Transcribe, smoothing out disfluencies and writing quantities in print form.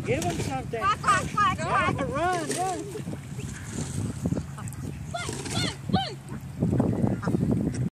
Give him something. Quack, quack, quack, quack. Run, run.